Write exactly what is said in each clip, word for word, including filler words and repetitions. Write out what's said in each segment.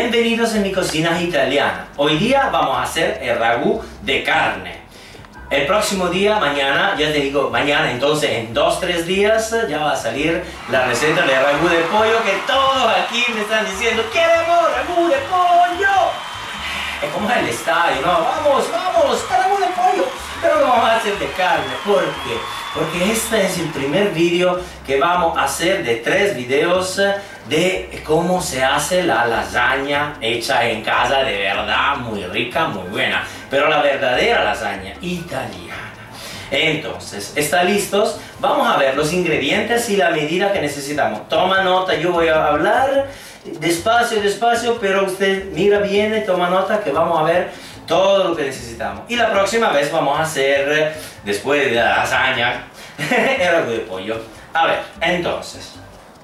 Bienvenidos en mi cocina italiana. Hoy día vamos a hacer el ragú de carne. El próximo día, mañana, ya te digo mañana, entonces en dos tres días ya va a salir la receta de ragú de pollo que todos aquí me están diciendo ¡queremos ragú de pollo! Es como el estadio, ¿no? ¡Vamos, vamos! ¡Ragú de pollo! Pero lo vamos a hacer de carne. ¿Por qué? Porque este es el primer vídeo que vamos a hacer de tres videos de cómo se hace la lasaña hecha en casa de verdad, muy rica, muy buena. Pero la verdadera lasaña italiana. Entonces, ¿están listos? Vamos a ver los ingredientes y la medida que necesitamos. Toma nota, yo voy a hablar despacio, despacio, pero usted mira bien y toma nota que vamos a ver todo lo que necesitamos. Y la próxima vez vamos a hacer, después de la lasaña, el ragú de pollo. A ver, entonces.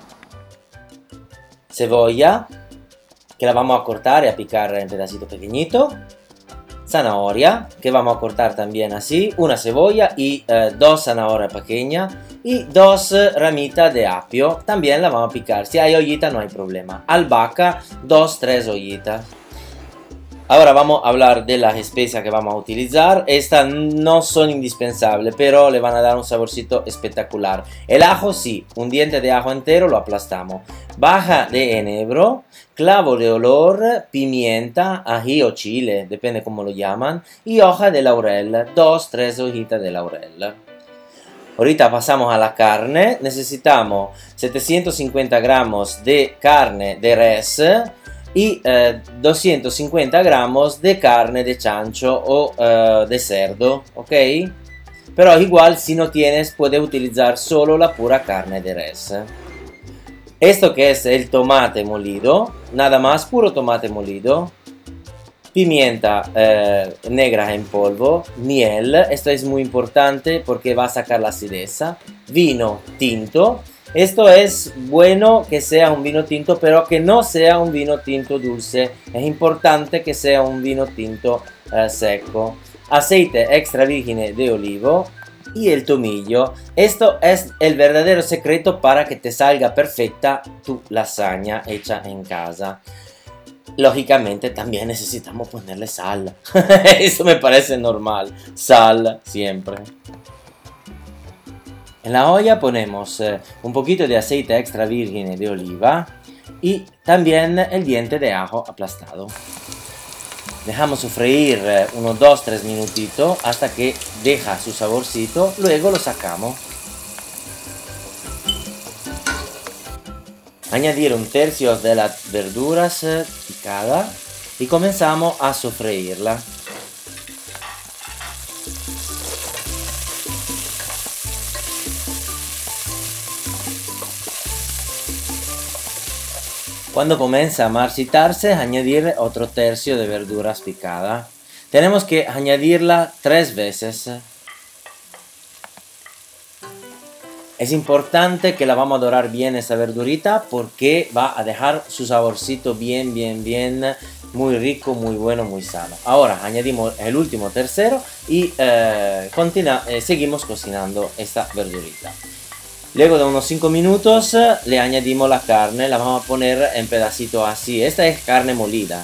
Cebolla, que la vamos a cortar y a picar en pedacitos pequeñitos. Zanahoria, que vamos a cortar también así. Una cebolla y eh, dos zanahorias pequeñas. Y dos ramitas de apio, también la vamos a picar. Si hay ollita no hay problema. Albahaca, dos, tres ollitas. Ahora vamos a hablar de las especias que vamos a utilizar. Estas no son indispensables, pero le van a dar un saborcito espectacular. El ajo sí, un diente de ajo entero lo aplastamos. Baja de enebro, clavo de olor, pimienta, ají o chile, depende cómo lo llaman. Y hoja de laurel, dos, tres hojitas de laurel. Ahorita pasamos a la carne. Necesitamos setecientos cincuenta gramos de carne de res y eh, doscientos cincuenta gramos de carne de chancho o eh, de cerdo, ok? Pero igual si no tienes puedes utilizar solo la pura carne de res. Esto que es el tomate molido, nada más puro tomate molido. Pimienta eh, negra en polvo, miel, esto es muy importante porque va a sacar la acidez. Vino tinto. Esto es bueno que sea un vino tinto, pero que no sea un vino tinto dulce. Es importante que sea un vino tinto eh, seco. Aceite extra virgen de olivo y el tomillo. Esto es el verdadero secreto para que te salga perfecta tu lasaña hecha en casa. Lógicamente también necesitamos ponerle sal. Eso me parece normal. Sal siempre. En la olla ponemos eh, un poquito de aceite extra virgen de oliva y también el diente de ajo aplastado. Dejamos sofreír eh, unos dos tres minutitos hasta que deja su saborcito, luego lo sacamos. Añadir un tercio de las verduras eh, picadas y comenzamos a sofreírla. Cuando comienza a marchitarse, añadir otro tercio de verduras picadas. Tenemos que añadirla tres veces. Es importante que la vamos a dorar bien esa verdurita porque va a dejar su saborcito bien, bien, bien, muy rico, muy bueno, muy sano. Ahora añadimos el último tercero y eh, continua, eh, seguimos cocinando esta verdurita. Luego de unos cinco minutos le añadimos la carne, la vamos a poner en pedacitos así. Esta es carne molida.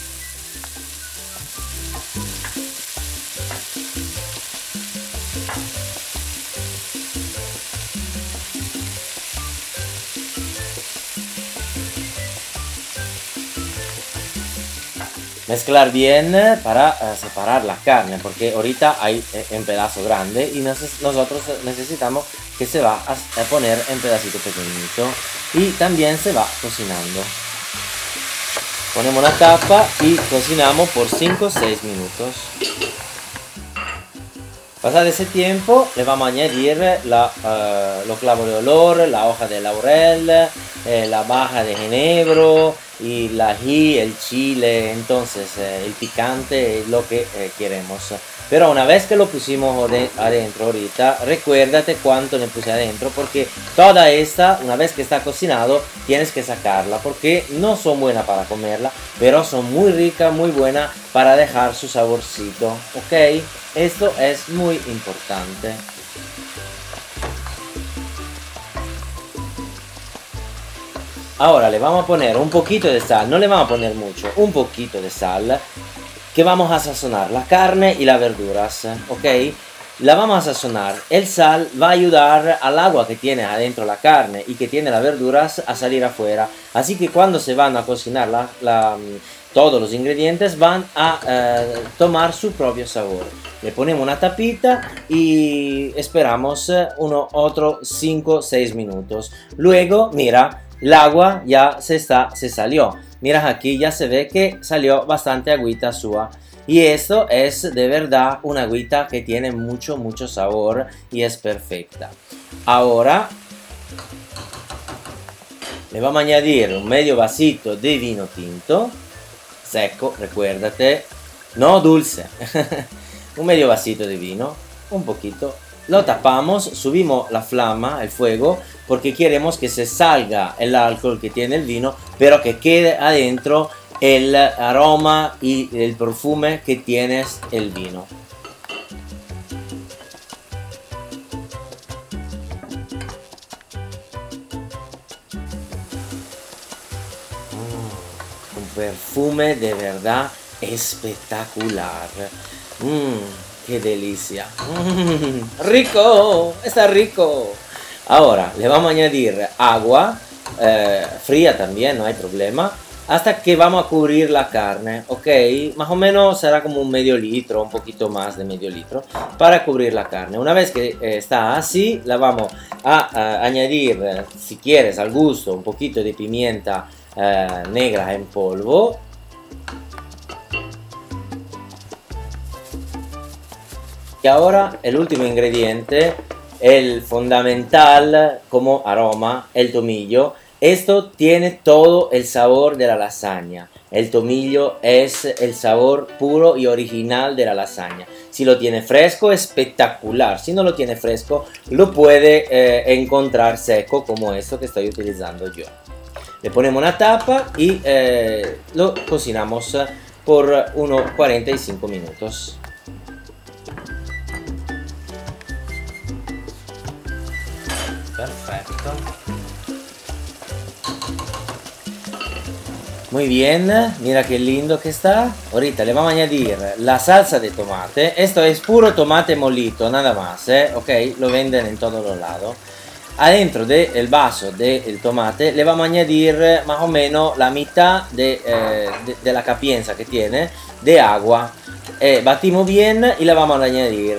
Mezclar bien para uh, separar la carne porque ahorita hay eh, en pedazo grande y nos, nosotros necesitamos que se va a, a poner en pedacito pequeñito y también se va cocinando. Ponemos una tapa y cocinamos por cinco o seis minutos. Pasado ese tiempo le vamos a añadir la, uh, los clavos de olor, la hoja de laurel, eh, la baja de enebro y el ají, el chile. Entonces eh, el picante es lo que eh, queremos. Pero una vez que lo pusimos adentro ahorita, recuérdate cuánto le puse adentro porque toda esta, una vez que está cocinado, tienes que sacarla porque no son buenas para comerla, pero son muy ricas, muy buenas para dejar su saborcito, ¿ok? Esto es muy importante. Ahora le vamos a poner un poquito de sal, no le vamos a poner mucho, un poquito de sal, que vamos a sazonar la carne y las verduras, ¿ok? La vamos a sazonar. El sal va a ayudar al agua que tiene adentro la carne y que tiene las verduras a salir afuera. Así que cuando se van a cocinar la, la, todos los ingredientes van a eh, tomar su propio sabor. Le ponemos una tapita y esperamos unos otros cinco seis minutos. Luego, mira, el agua ya se, está, se salió. Mira aquí, ya se ve que salió bastante agüita suya. Y esto es de verdad una agüita que tiene mucho, mucho sabor y es perfecta. Ahora le vamos a añadir un medio vasito de vino tinto, seco, recuérdate, no dulce. Un medio vasito de vino, un poquito. Lo tapamos, subimos la flama, el fuego, porque queremos que se salga el alcohol que tiene el vino, pero que quede adentro el aroma y el perfume que tiene el vino. Mm, un perfume de verdad espectacular. Mm, qué delicia. Mm, rico, está rico. Ahora le vamos a añadir agua eh, fría también, no hay problema, hasta que vamos a cubrir la carne, ok, más o menos será como un medio litro, un poquito más de medio litro, para cubrir la carne. Una vez que eh, está así, la vamos a, a añadir, eh, si quieres, al gusto, un poquito de pimienta eh, negra en polvo. Y ahora el último ingrediente, el fundamental como aroma, el tomillo. Esto tiene todo el sabor de la lasaña. El tomillo es el sabor puro y original de la lasaña. Si lo tiene fresco, espectacular. Si no lo tiene fresco, lo puede eh, encontrar seco como esto que estoy utilizando yo. Le ponemos una tapa y eh, lo cocinamos por unos cuarenta y cinco minutos. Perfecto. Muy bien, mira qué lindo que está. Ahorita le vamos a añadir la salsa de tomate. Esto es puro tomate molito, nada más, ¿eh? Ok, lo venden en todos los lados. Adentro del vaso del tomate le vamos a añadir más o menos la mitad de, eh, de, de la capienza que tiene de agua. Eh, batimos bien y la vamos a añadir.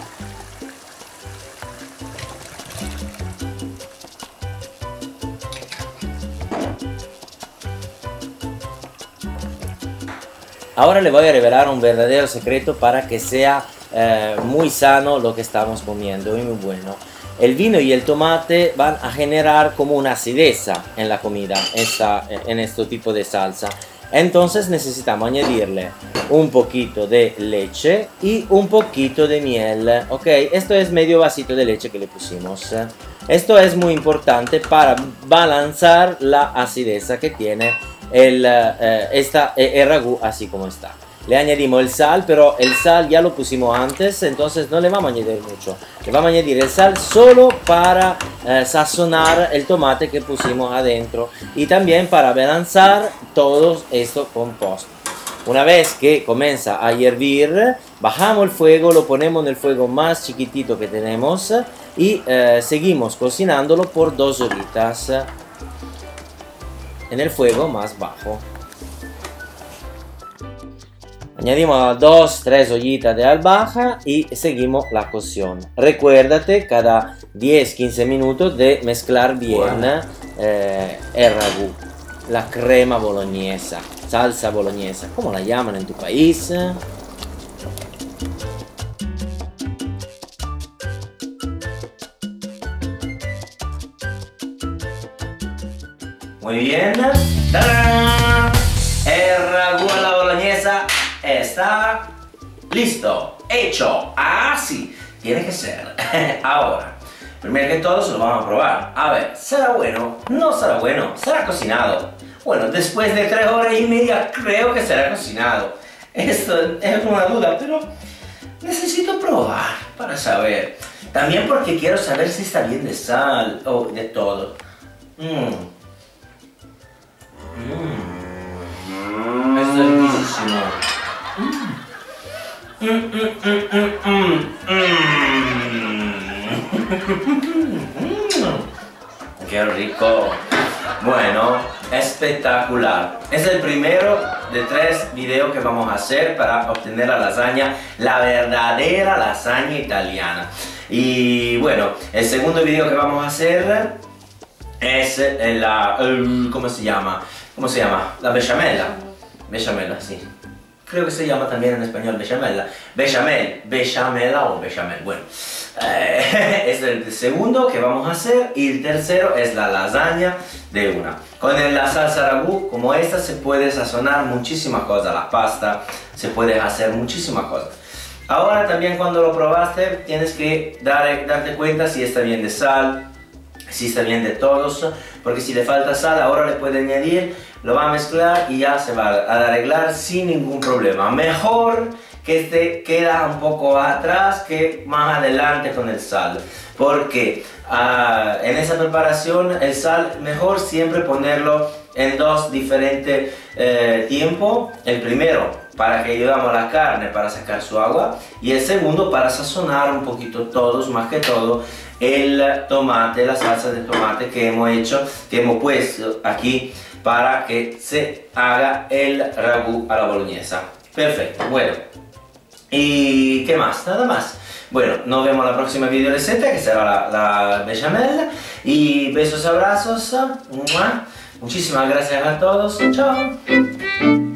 Ahora le voy a revelar un verdadero secreto para que sea eh, muy sano lo que estamos comiendo y muy bueno. El vino y el tomate van a generar como una acidez en la comida, esta, en este tipo de salsa. Entonces necesitamos añadirle un poquito de leche y un poquito de miel. Ok, esto es medio vasito de leche que le pusimos. Esto es muy importante para balancear la acidez que tiene el, eh, esta, el ragú así como está. Le añadimos el sal, pero el sal ya lo pusimos antes, entonces no le vamos a añadir mucho. Le vamos a añadir el sal solo para eh, sazonar el tomate que pusimos adentro y también para balancear todo esto compuesto. Una vez que comienza a hervir, bajamos el fuego, lo ponemos en el fuego más chiquitito que tenemos y eh, seguimos cocinándolo por dos horitas en el fuego más bajo. Añadimos dos tres ollitas de albahaca y seguimos la cocción. Recuérdate cada diez quince minutos de mezclar bien eh, el ragú, la crema boloñesa, salsa boloñesa, ¿cómo la llaman en tu país? Muy bien. ¡Tarán! El ragú a la boloñesa está listo, hecho, así tiene que ser. Ahora, primero que todo se lo vamos a probar. A ver, ¿será bueno? ¿No será bueno? ¿Será cocinado? Bueno, después de tres horas y media creo que será cocinado. Esto es una duda, pero necesito probar para saber. También porque quiero saber si está bien de sal o de todo. Mm. Mm. Esto es riquísimo. Mm. Mm, mm, mm, mm, mm. Qué rico. Bueno, espectacular. Es el primero de tres videos que vamos a hacer para obtener la lasaña, la verdadera lasaña italiana. Y bueno, el segundo video que vamos a hacer es la... Uh, ¿cómo se llama? ¿Cómo se llama? La bechamella. Bechamella, sí. Creo que se llama también en español bechamella. Bechamel, bechamela o bechamel. Bueno, eh, es el segundo que vamos a hacer. Y el tercero es la lasaña de una. Con la salsa ragù como esta se puede sazonar muchísimas cosas. La pasta, se puede hacer muchísimas cosas. Ahora también cuando lo probaste tienes que dar, darte cuenta si está bien de sal, si está bien de todos, porque si le falta sal ahora le puedes añadir, lo va a mezclar y ya se va a arreglar sin ningún problema. Mejor que este queda un poco atrás que más adelante con el sal, porque uh, en esa preparación el sal mejor siempre ponerlo en dos diferentes eh, tiempos. El primero para que ayudamos a la carne para sacar su agua y el segundo para sazonar un poquito todos, más que todo el tomate, la salsa de tomate que hemos hecho, que hemos puesto aquí para que se haga el ragù a la boloñesa. Perfecto, bueno. ¿Y qué más? Nada más. Bueno, nos vemos en la próxima video receta que será la, la bechamel. Y besos, abrazos. Muchísimas gracias a todos. Chao.